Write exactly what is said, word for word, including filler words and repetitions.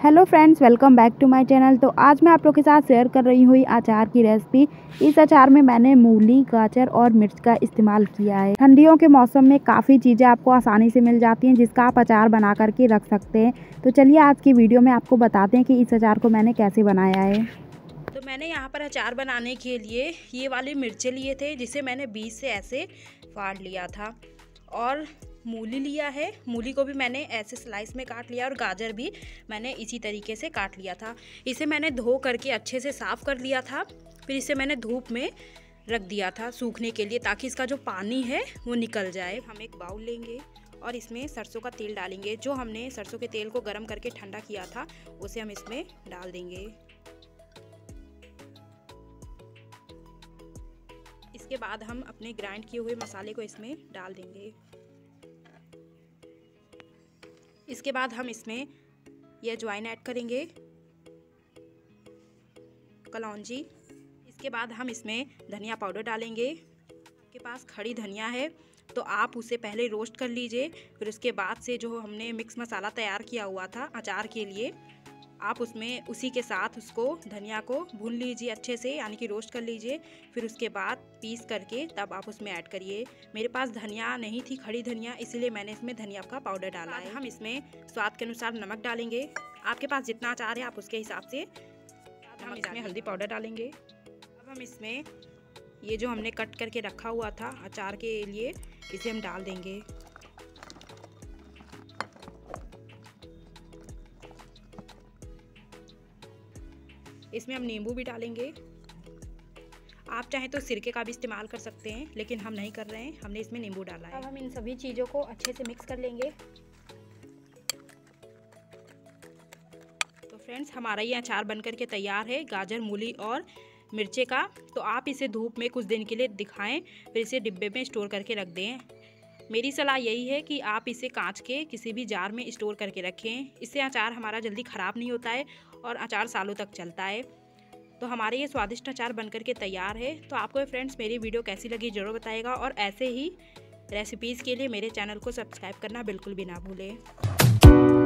Hello friends, welcome back to my channel. तो आज मैं आप लोग के साथ शेयर कर रही हूँ अचार की रेसिपी। इस अचार में मैंने मूली, गाजर और मिर्च का इस्तेमाल किया है। ठंडियों के मौसम में काफ़ी चीज़ें आपको आसानी से मिल जाती हैं जिसका आप अचार बना करके रख सकते हैं। तो चलिए आज की वीडियो में आपको बताते हैं कि इस अचार को मैंने कैसे बनाया है। तो मैंने यहाँ पर अचार बनाने के लिए ये वाले मिर्चे लिए थे जिसे मैंने बीच से ऐसे फाड़ लिया था, और मूली लिया है। मूली को भी मैंने ऐसे स्लाइस में काट लिया, और गाजर भी मैंने इसी तरीके से काट लिया था। इसे मैंने धो करके अच्छे से साफ़ कर लिया था। फिर इसे मैंने धूप में रख दिया था सूखने के लिए, ताकि इसका जो पानी है वो निकल जाए। हम एक बाउल लेंगे और इसमें सरसों का तेल डालेंगे। जो हमने सरसों के तेल को गर्म करके ठंडा किया था उसे हम इसमें डाल देंगे। इसके बाद हम अपने ग्राइंड किए हुए मसाले को इसमें डाल देंगे। इसके बाद हम इसमें ये अजवाइन ऐड करेंगे, कलौंजी। इसके बाद हम इसमें धनिया पाउडर डालेंगे। आपके पास खड़ी धनिया है तो आप उसे पहले रोस्ट कर लीजिए। फिर उसके बाद से जो हमने मिक्स मसाला तैयार किया हुआ था अचार के लिए, आप उसमें उसी के साथ उसको धनिया को भून लीजिए अच्छे से, यानी कि रोस्ट कर लीजिए। फिर उसके बाद पीस करके तब आप उसमें ऐड करिए। मेरे पास धनिया नहीं थी, खड़ी धनिया, इसलिए मैंने इसमें धनिया का पाउडर डाला है। हम इसमें स्वाद के अनुसार नमक डालेंगे। आपके पास जितना अचार है आप उसके हिसाब से। हम इसमें हल्दी पाउडर डालेंगे। अब हम इसमें ये जो हमने कट करके रखा हुआ था अचार के लिए, इसे हम डाल देंगे। इसमें हम नींबू भी डालेंगे। आप चाहें तो सिरके का भी इस्तेमाल कर सकते हैं, लेकिन हम नहीं कर रहे हैं, हमने इसमें नींबू डाला है। अब हम इन सभी चीज़ों को अच्छे से मिक्स कर लेंगे। तो फ्रेंड्स, हमारा ये अचार बनकर के तैयार है, गाजर, मूली और मिर्चे का। तो आप इसे धूप में कुछ दिन के लिए दिखाएं, फिर इसे डिब्बे में स्टोर करके रख दें। मेरी सलाह यही है कि आप इसे कांच के किसी भी जार में स्टोर करके रखें। इससे अचार हमारा जल्दी ख़राब नहीं होता है और अचार सालों तक चलता है। तो हमारे ये स्वादिष्ट अचार बनकर के तैयार है। तो आपको फ्रेंड्स मेरी वीडियो कैसी लगी ज़रूर बताइएगा, और ऐसे ही रेसिपीज़ के लिए मेरे चैनल को सब्सक्राइब करना बिल्कुल भी ना भूलें।